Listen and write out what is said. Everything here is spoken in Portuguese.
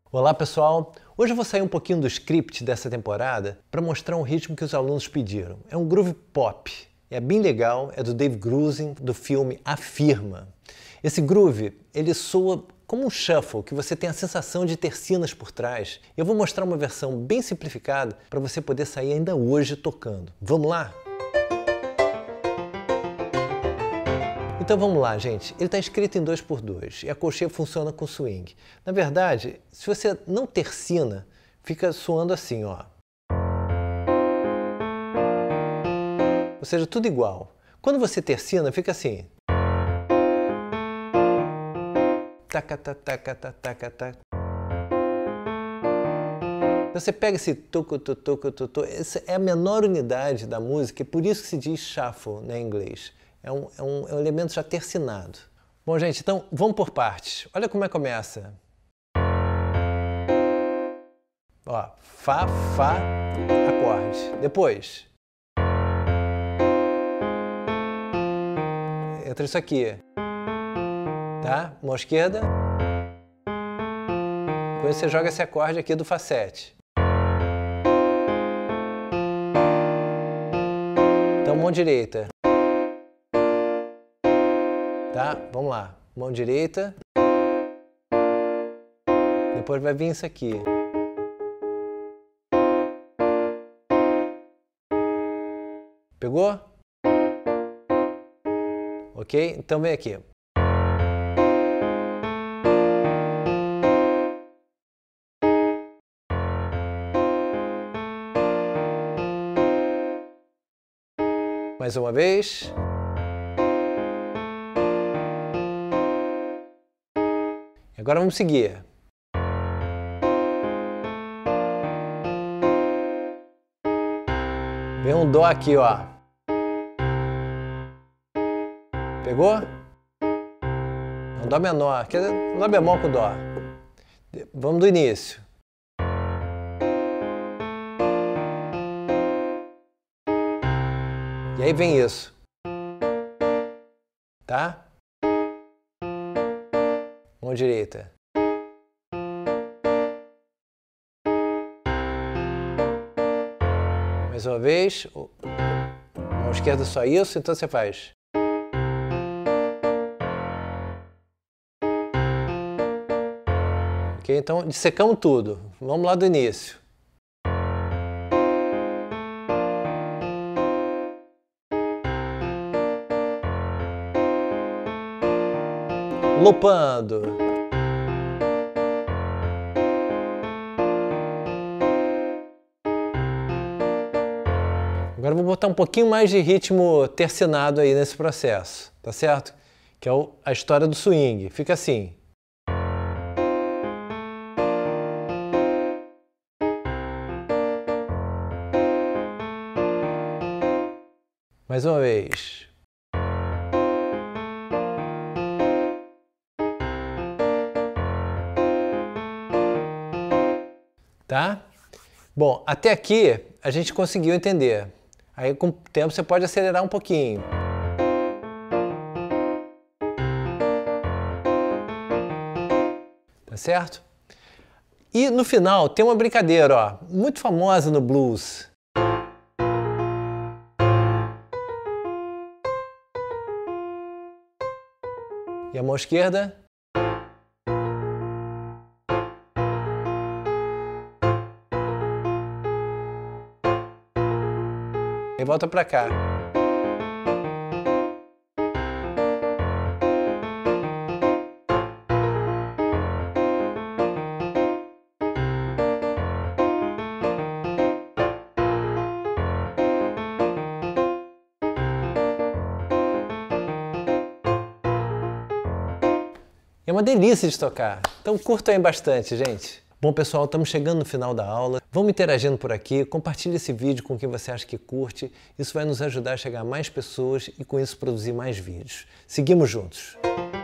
Olá pessoal, hoje eu vou sair um pouquinho do script dessa temporada para mostrar um ritmo que os alunos pediram. É um groove pop, é bem legal, é do Dave Grusin, do filme Afirma. Esse groove, ele soa como um shuffle, que você tem a sensação de tercinas por trás. Eu vou mostrar uma versão bem simplificada para você poder sair ainda hoje tocando. Vamos lá? Então vamos lá, gente. Ele está escrito em 2x2 e a colcheia funciona com swing. Na verdade, se você não tercina, fica soando assim, ó. Ou seja, tudo igual. Quando você tercina, fica assim. Taca, taca, taca, taca, taca. Você pega esse toco, toco, toco, essa é a menor unidade da música, é por isso que se diz shuffle, né, em inglês. É um elemento já tercinado. Bom, gente, então vamos por partes. Olha como é que começa. Ó, Fá, Fá, acorde. Depois. Entra isso aqui. Tá? Mão esquerda. Depois você joga esse acorde aqui do Fá 7. Então, mão direita. Tá? Vamos lá. Mão direita. Depois vai vir isso aqui. Pegou? Ok? Então vem aqui. Mais uma vez. Agora vamos seguir. Vem um Dó aqui, ó. Pegou? Um Dó menor. Quer dizer, Lá bemol com Dó. Vamos do início. E aí vem isso. Tá? Mão direita. Mais uma vez. Mão esquerda só isso, então você faz. Ok? Então dissecamos tudo. Vamos lá do início. Lopando. Agora eu vou botar um pouquinho mais de ritmo tercinado aí nesse processo, tá certo? Que é a história do swing. Fica assim. Mais uma vez. Tá? Bom, até aqui a gente conseguiu entender. Aí com o tempo você pode acelerar um pouquinho. Tá certo? E no final tem uma brincadeira, ó, muito famosa no blues. E a mão esquerda? E volta pra cá. É uma delícia de tocar. Então curtam aí bastante, gente. Bom, pessoal, estamos chegando no final da aula. Vamos interagindo por aqui, compartilhe esse vídeo com quem você acha que curte. Isso vai nos ajudar a chegar a mais pessoas e com isso produzir mais vídeos. Seguimos juntos!